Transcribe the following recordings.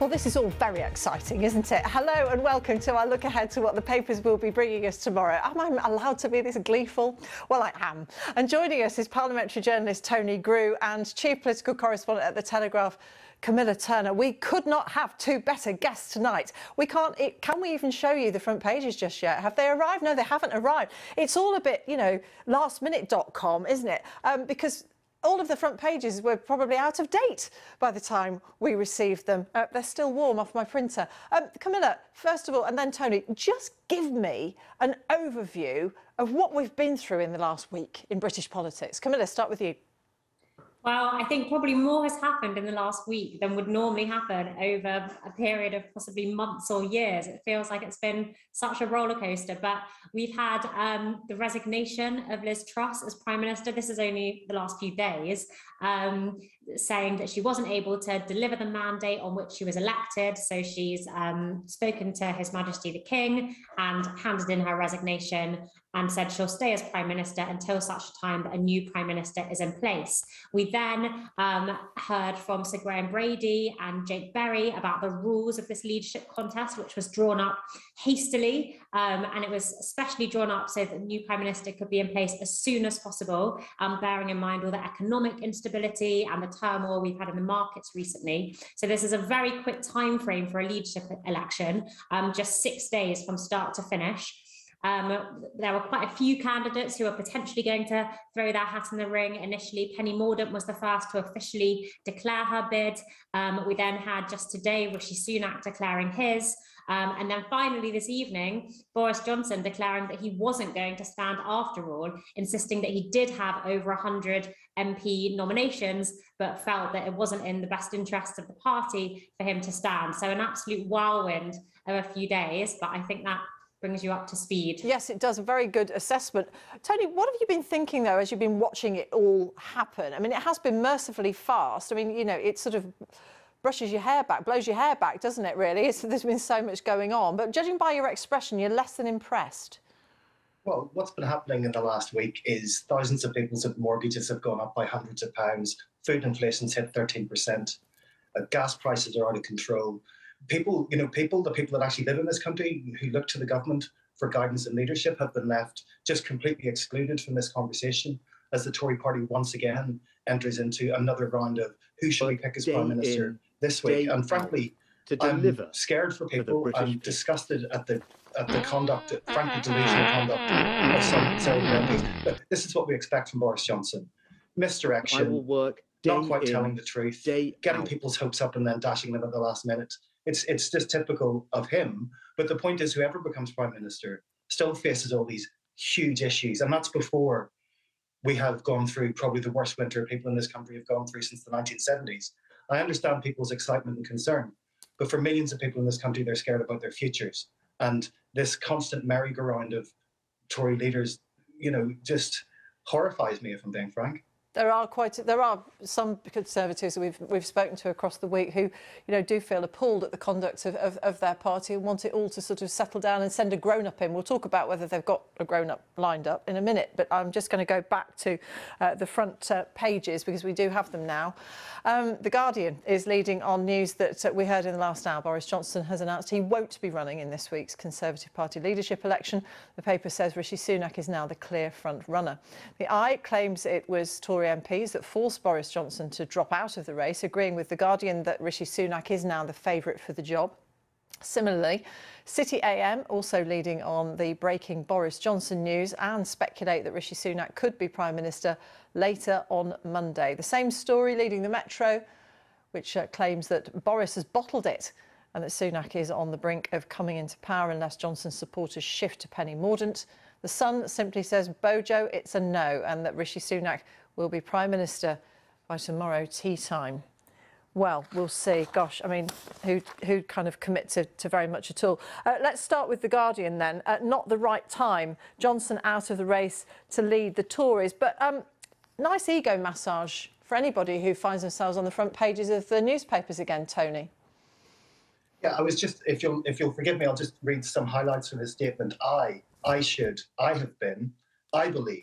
this is all very exciting, isn't it? Hello and welcome to our look ahead to what the papers will be bringing us tomorrow. Am I allowed to be this gleeful? Well, I am. And joining us is parliamentary journalist Tony Grew and chief political correspondent at The Telegraph, Camilla Turner. We could not have two better guests tonight. Can we even show you the front pages just yet? Have they arrived? No, they haven't arrived. It's all a bit, lastminute.com, isn't it? Because all of the front pages were probably out of date by the time we received them. They're still warm off my printer. Camilla, first of all, and then Tony, just give me an overview of what we've been through in the last week in British politics. Camilla, start with you. Well, I think probably more has happened in the last week than would normally happen over a period of possibly months or years. It feels like it's been such a roller coaster, but we've had the resignation of Liz Truss as Prime Minister. This is only the last few days, saying that she wasn't able to deliver the mandate on which she was elected. So she's spoken to His Majesty the King and handed in her resignation and said she'll stay as Prime Minister until such time that a new Prime Minister is in place. We then heard from Sir Graham Brady and Jake Berry about the rules of this leadership contest, which was drawn up hastily, and it was especially drawn up so that the new Prime Minister could be in place as soon as possible, bearing in mind all the economic instability and the turmoil we've had in the markets recently. So this is a very quick time frame for a leadership election, just 6 days from start to finish. There were quite a few candidates who were potentially going to throw their hat in the ring. Initially, Penny Mordaunt was the first to officially declare her bid. We then had just today Rishi Sunak declaring his. And then finally this evening, Boris Johnson declaring that he wasn't going to stand after all, insisting that he did have over 100 MP nominations, but felt that it wasn't in the best interest of the party for him to stand. So an absolute whirlwind of a few days, but I think that brings you up to speed. Yes, it does. A very good assessment. Tony, what have you been thinking, though, as you've been watching it all happen? I mean, it has been mercifully fast. I mean, it sort of brushes your hair back, blows your hair back, doesn't it, really? There's been so much going on. But judging by your expression, you're less than impressed. Well, what's been happening in the last week is thousands of people's mortgages have gone up by hundreds of pounds. Food inflation's hit 13%. Gas prices are out of control. The people that actually live in this country who look to the government for guidance and leadership have been left just completely excluded from this conversation as the Tory party once again enters into another round of who should we pick as Prime Minister this week. And frankly, I'm scared for people. I'm disgusted at the conduct, frankly delusional conduct of some MPs. But this is what we expect from Boris Johnson. Misdirection, not quite telling the truth, getting people's hopes up and then dashing them at the last minute. It's just typical of him. But the point is, whoever becomes Prime Minister still faces all these huge issues. And that's before we have gone through probably the worst winter people in this country have gone through since the 1970s. I understand people's excitement and concern. But for millions of people in this country, they're scared about their futures. And this constant merry-go-round of Tory leaders, just horrifies me, if I'm being frank. There are some Conservatives we've spoken to across the week who, do feel appalled at the conduct of their party and want it all to sort of settle down and send a grown-up in. We'll talk about whether they've got a grown-up lined up in a minute, but I'm just going to go back to the front pages because we do have them now. The Guardian is leading on news that we heard in the last hour. Boris Johnson has announced he won't be running in this week's Conservative Party leadership election. The paper says Rishi Sunak is now the clear front runner. The Eye claims it was Tory MPs that forced Boris Johnson to drop out of the race, agreeing with The Guardian that Rishi Sunak is now the favourite for the job. Similarly, City AM also leading on the breaking Boris Johnson news and speculate that Rishi Sunak could be Prime Minister later on Monday. The same story leading the Metro, which claims that Boris has bottled it and that Sunak is on the brink of coming into power unless Johnson's supporters shift to Penny Mordaunt. The Sun simply says, Bojo, it's a no, and that Rishi Sunak will be Prime Minister by tomorrow tea time. Well, we'll see. Gosh, I mean, who'd kind of commit to very much at all? Let's start with The Guardian then. Not the right time. Johnson out of the race to lead the Tories. But nice ego massage for anybody who finds themselves on the front pages of the newspapers again, Tony. Yeah, I was just, if you'll forgive me, I'll just read some highlights from his statement. I have been, I believe,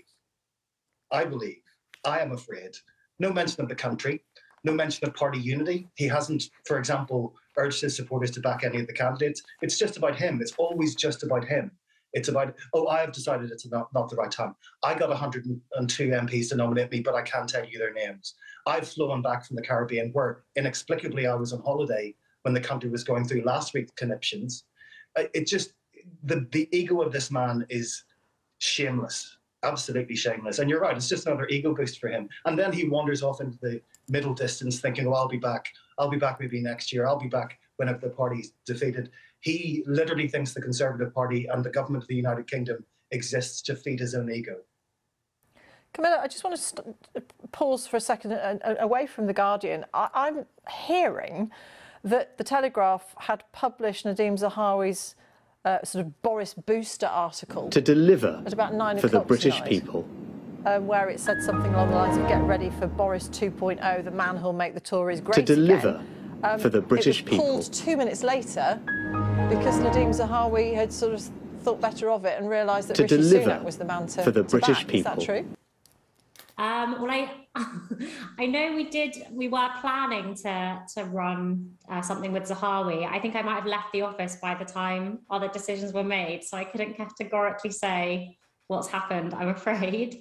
I am afraid. No mention of the country, no mention of party unity. He hasn't, for example, urged his supporters to back any of the candidates. It's just about him. It's always just about him. It's about, oh, I have decided it's not the right time. I got 102 MPs to nominate me, but I can't tell you their names. I've flown back from the Caribbean where inexplicably I was on holiday when the country was going through last week's conniptions. It just, the ego of this man is shameless, absolutely shameless. And you're right, it's just another ego boost for him. And then he wanders off into the middle distance thinking, oh, I'll be back maybe next year. I'll be back whenever the party's defeated. He literally thinks the Conservative Party and the government of the United Kingdom exists to feed his own ego. Camilla, I just want to pause for a second away from The Guardian. I'm hearing that The Telegraph had published Nadhim Zahawi's sort of Boris booster article to deliver at about 9 for the o'clock British tonight, people, where it said something along the lines of "Get ready for Boris 2.0, the man who'll make the Tories great to deliver again." for the British it was people. pulled 2 minutes later because Nadhim Zahawi had sort of thought better of it and realised that Rishi Sunak was the man to for the British back. people. Is that true? Well, I know we were planning to run something with Zahawi. I think I might have left the office by the time other decisions were made, so I couldn't categorically say what's happened, I'm afraid.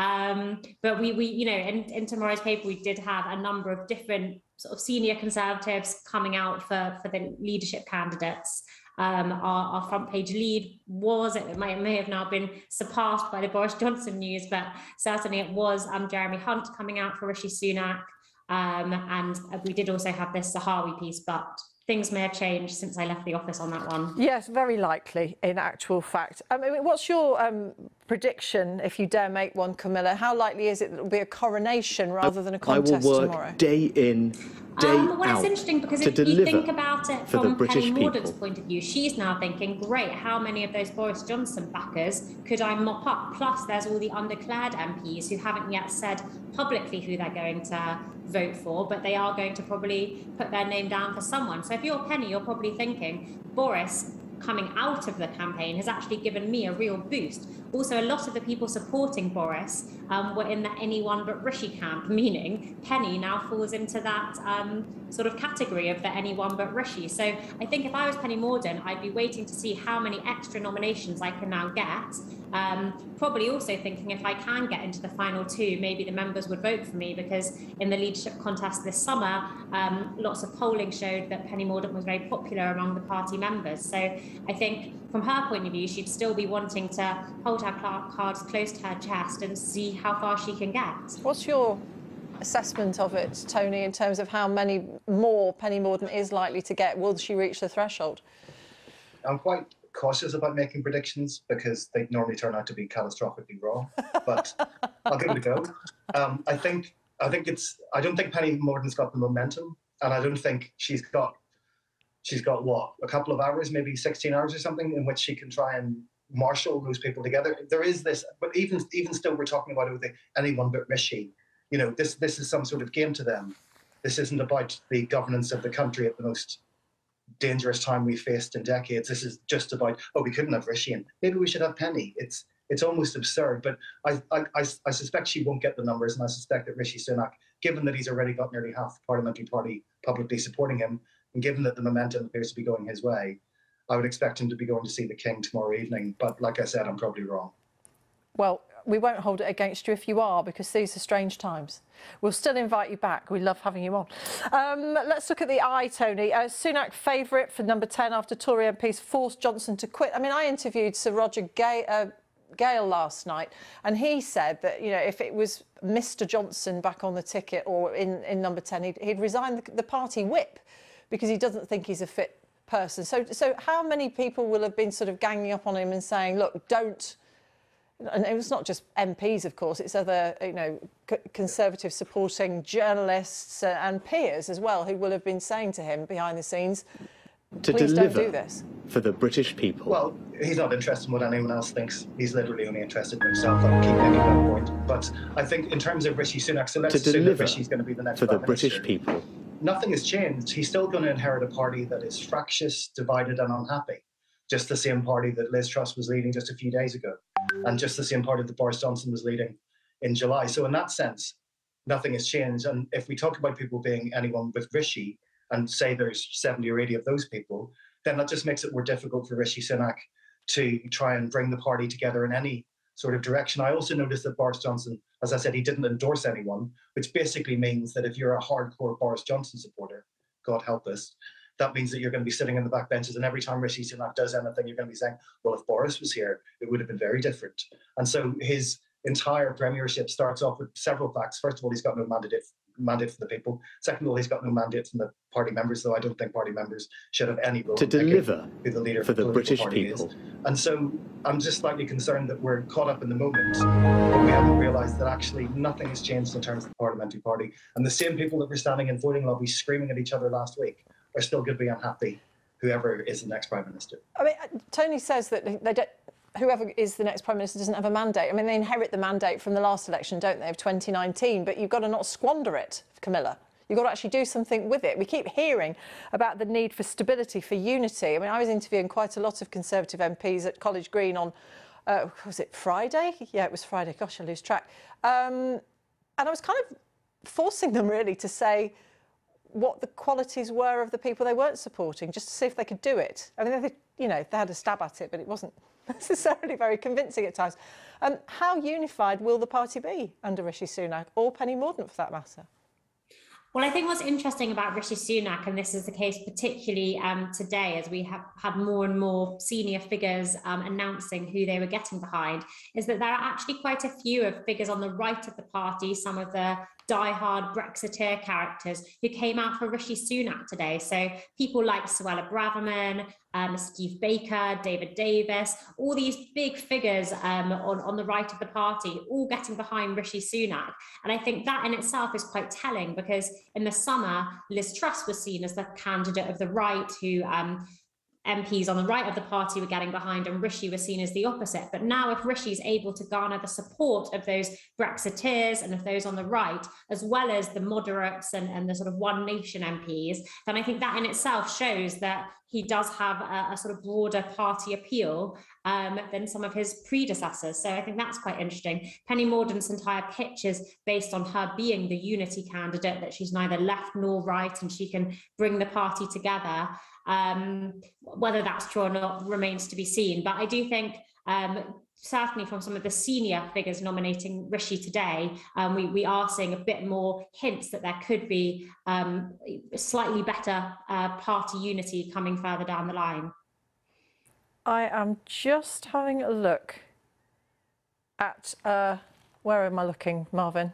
But we you know, in tomorrow's paper, we did have a number of different sort of senior Conservatives coming out for the leadership candidates. Our front page lead was, it may have now been surpassed by the Boris Johnson news, but certainly it was Jeremy Hunt coming out for Rishi Sunak. And we did also have this Zahawi piece, but things may have changed since I left the office on that one. Yes, very likely, in actual fact. I mean, what's your prediction, if you dare make one, Camilla? How likely is it that it will be a coronation rather than a contest tomorrow? I will work day in, day well, out it's interesting because to if you deliver think about it for the from British Penny Mordaunt's people. point of view, she's now thinking, great, how many of those Boris Johnson backers could I mop up? Plus, there's all the undeclared MPs who haven't yet said publicly who they're going to vote for, but they are going to probably put their name down for someone. So if you're Penny, you're probably thinking, Boris coming out of the campaign has actually given me a real boost. Also, a lot of the people supporting Boris were in the anyone but Rishi camp, meaning Penny now falls into that sort of category of the anyone but Rishi. So I think if I was Penny Mordaunt, I'd be waiting to see how many extra nominations I can now get. Probably also thinking if I can get into the final two, maybe the members would vote for me, because in the leadership contest this summer, lots of polling showed that Penny Mordaunt was very popular among the party members. So I think from her point of view, she'd still be wanting to hold her cards close to her chest and see how far she can get. What's your assessment of it, Tony, in terms of how many more Penny Mordaunt is likely to get? Will she reach the threshold? I'm quite cautious about making predictions because they normally turn out to be catastrophically wrong, but I'll give it a go. I don't think Penny Mordaunt's got the momentum, and I don't think she's got what, a couple of hours, maybe 16 hours or something, in which she can try and marshal those people together. There is this, but even still, we're talking about it with anyone but Rishi. You know, this is some sort of game to them. This isn't about the governance of the country at the most dangerous time we faced in decades. This is just about, oh, we couldn't have Rishi, and maybe we should have Penny. It's almost absurd, but I suspect she won't get the numbers, and I suspect that Rishi Sunak, given that he's already got nearly half the parliamentary party publicly supporting him, and given that the momentum appears to be going his way, I would expect him to be going to see the King tomorrow evening. But like I said, I'm probably wrong. Well, we won't hold it against you if you are, because these are strange times. We'll still invite you back. We love having you on. Let's look at the eye, Tony. Sunak favourite for number 10 after Tory MPs forced Johnson to quit. I mean, I interviewed Sir Roger Gale last night, and he said that, you know, if it was Mr Johnson back on the ticket or in number 10, he'd resign the party whip because he doesn't think he's a fit person. So how many people will have been sort of ganging up on him and saying, look, don't... And it was not just MPs, of course, it's other, you know, Conservative supporting journalists and peers as well, who will have been saying to him behind the scenes, please don't do this. For the British people. Well, he's not interested in what anyone else thinks. He's literally only interested in himself. I keep making that point. But I think in terms of Rishi Sunak, so let's assume that Rishi's going to be the next for the Prime British Minister. people. Nothing has changed. He's still going to inherit a party that is fractious, divided and unhappy. Just the same party that Liz Truss was leading just a few days ago, and just the same party that Boris Johnson was leading in July. So in that sense, nothing has changed. And if we talk about people being anyone with Rishi, and say there's 70 or 80 of those people, then that just makes it more difficult for Rishi Sunak to try and bring the party together in any sort of direction. I also noticed that Boris Johnson, as I said, he didn't endorse anyone, which basically means that if you're a hardcore Boris Johnson supporter, God help us, that means that you're going to be sitting in the back benches, and every time Rishi Sunak does anything, you're going to be saying, well, if Boris was here, it would have been very different. And so his entire premiership starts off with several facts. First of all, he's got no mandate for the people. Second of all, he's got no mandate from the party members, though I don't think party members should have any role to deliver who the leader for the British party people. Is. And so I'm just slightly concerned that we're caught up in the moment, but we haven't realised that actually nothing has changed in terms of the parliamentary party. And the same people that were standing in voting lobbies screaming at each other last week are still going to be unhappy, whoever is the next Prime Minister. I mean, Tony says that they don't, whoever is the next Prime Minister doesn't have a mandate. I mean, they inherit the mandate from the last election, don't they, of 2019, but you've got to not squander it, Camilla. You've got to actually do something with it. We keep hearing about the need for stability, for unity. I mean, I was interviewing quite a lot of Conservative MPs at College Green on, was it Friday? Yeah, it was Friday. Gosh, I lose track. And I was kind of forcing them really to say what the qualities were of the people they weren't supporting, just to see if they could do it. I mean, they had a stab at it, but it wasn't necessarily very convincing at times. How unified will the party be under Rishi Sunak, or Penny Mordaunt for that matter? Well, I think what's interesting about Rishi Sunak, and this is the case particularly today, as we have had more and more senior figures announcing who they were getting behind, is that there are actually quite a few of figures on the right of the party, some of the die-hard Brexiteer characters who came out for Rishi Sunak today. So people like Suella Braverman, Steve Baker, David Davis, all these big figures on the right of the party, all getting behind Rishi Sunak. And I think that in itself is quite telling, because in the summer, Liz Truss was seen as the candidate of the right who MPs on the right of the party were getting behind, and Rishi was seen as the opposite. But now if Rishi's able to garner the support of those Brexiteers and of those on the right, as well as the moderates and the sort of One Nation MPs, then I think that in itself shows that he does have a sort of broader party appeal than some of his predecessors. So I think that's quite interesting. Penny Mordaunt's entire pitch is based on her being the unity candidate, that she's neither left nor right and she can bring the party together. Whether that's true or not remains to be seen. But I do think certainly from some of the senior figures nominating Rishi today, we are seeing a bit more hints that there could be slightly better party unity coming further down the line. I am just having a look at, where am I looking, Marvin?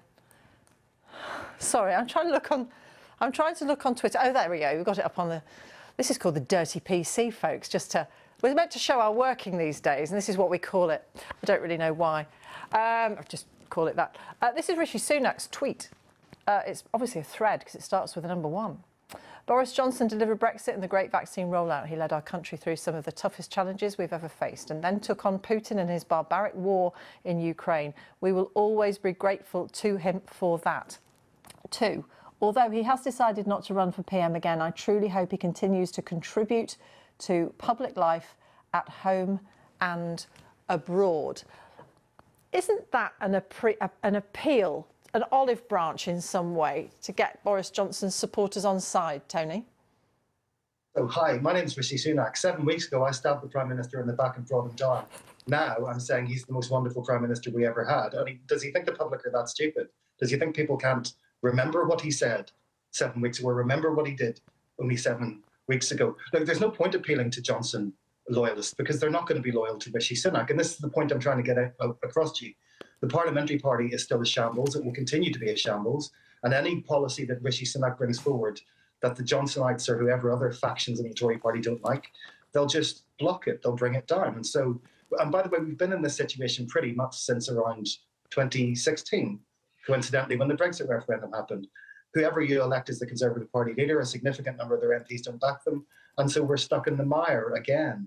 Sorry, I'm trying to look on Twitter. Oh, there we go. We've got it up on the, this is called the dirty PC, folks, we're meant to show our working these days, and this is what we call it. I don't really know why. I'll just call it that. This is Rishi Sunak's tweet. It's obviously a thread because it starts with the number 1. Boris Johnson delivered Brexit and the great vaccine rollout. He led our country through some of the toughest challenges we've ever faced, and then took on Putin and his barbaric war in Ukraine. We will always be grateful to him for that. 2. Although he has decided not to run for PM again, I truly hope he continues to contribute to public life at home and abroad. Isn't that an appeal, an olive branch in some way, to get Boris Johnson's supporters on side, Tony? Oh, hi, my name's Rishi Sunak. 7 weeks ago, I stabbed the Prime Minister in the back and brought him down. Now I'm saying he's the most wonderful Prime Minister we ever had. I mean, does he think the public are that stupid? Does he think people can't remember what he said 7 weeks ago, or remember what he did only 7 weeks ago? Look, there's no point appealing to Johnson loyalists, because they're not going to be loyal to Rishi Sunak. And this is the point I'm trying to get across to you. The parliamentary party is still a shambles. It will continue to be a shambles. And any policy that Rishi Sunak brings forward that the Johnsonites or whoever other factions in the Tory party don't like, they'll just block it. They'll bring it down. And so, and by the way, we've been in this situation pretty much since around 2016, coincidentally, when the Brexit referendum happened. Whoever you elect as the Conservative Party leader, a significant number of their MPs don't back them. And so we're stuck in the mire again.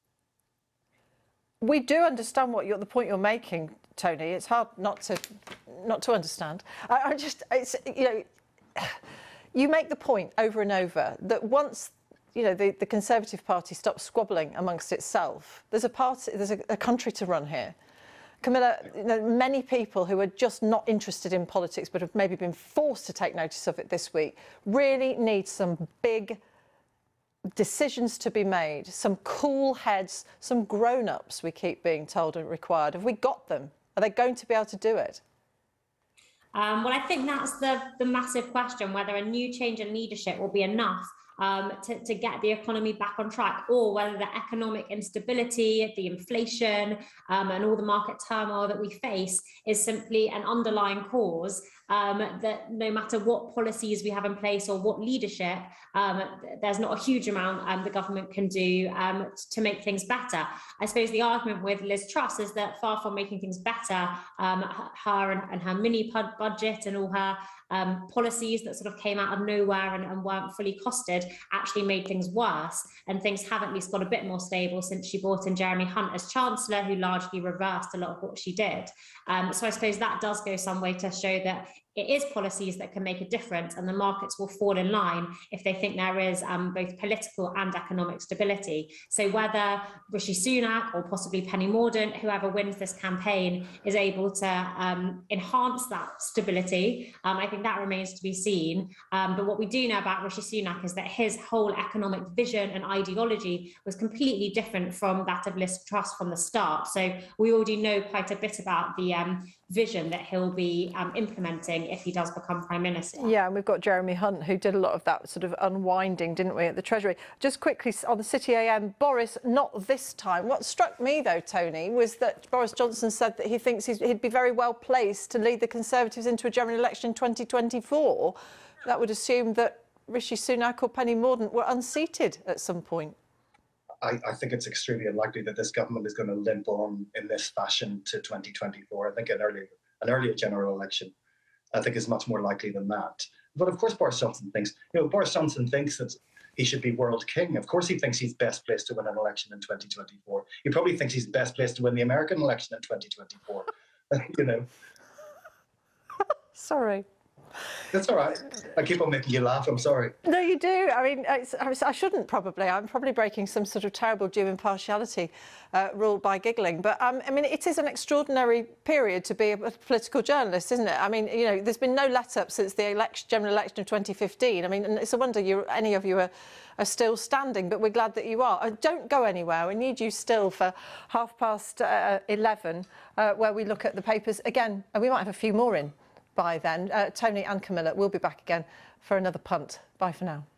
We do understand the point you're making, Tony. It's hard not to understand. You make the point over and over that once the Conservative Party stops squabbling amongst itself, there's a country to run here. Camilla, many people who are just not interested in politics but have maybe been forced to take notice of it this week really need some big decisions to be made, some cool heads, some grown-ups, we keep being told and required. Have we got them? Are they going to be able to do it? Well, I think that's the massive question, whether a new change in leadership will be enough to get the economy back on track, or whether the economic instability, the inflation and all the market turmoil that we face is simply an underlying cause that no matter what policies we have in place or what leadership, there's not a huge amount the government can do to make things better. I suppose the argument with Liz Truss is that far from making things better, her and her mini budget and all her policies that sort of came out of nowhere and weren't fully costed actually made things worse, and things have at least got a bit more stable since she brought in Jeremy Hunt as Chancellor, who largely reversed a lot of what she did. So I suppose that does go some way to show that it is policies that can make a difference, and the markets will fall in line if they think there is both political and economic stability. So whether Rishi Sunak or possibly Penny Mordaunt, whoever wins this campaign, is able to enhance that stability, I think that remains to be seen. But what we do know about Rishi Sunak is that his whole economic vision and ideology was completely different from that of Liz Truss from the start. So we already know quite a bit about the vision that he'll be implementing if he does become Prime Minister. Yeah, and we've got Jeremy Hunt, who did a lot of that sort of unwinding, didn't we, at the Treasury. Just quickly on the City AM, Boris, not this time. What struck me, though, Tony, was that Boris Johnson said that he thinks he'd be very well placed to lead the Conservatives into a general election in 2024. That would assume that Rishi Sunak or Penny Mordaunt were unseated at some point. I think it's extremely unlikely that this government is going to limp on in this fashion to 2024. I think an earlier general election, I think, is much more likely than that. But of course, Boris Johnson thinks, Boris Johnson thinks that he should be world king. Of course, he thinks he's best placed to win an election in 2024. He probably thinks he's best placed to win the American election in 2024. Sorry. That's all right. I keep on making you laugh. I'm sorry. No, you do. I mean, I shouldn't probably. I'm probably breaking some sort of terrible due impartiality rule by giggling. But, I mean, it is an extraordinary period to be a political journalist, isn't it? I mean, there's been no let-up since the general election of 2015. I mean, and it's a wonder any of you are still standing, but we're glad that you are. Don't go anywhere. We need you still for 11:30, where we look at the papers again. And we might have a few more in by then. Tony and Camilla will be back again for another punt. Bye for now.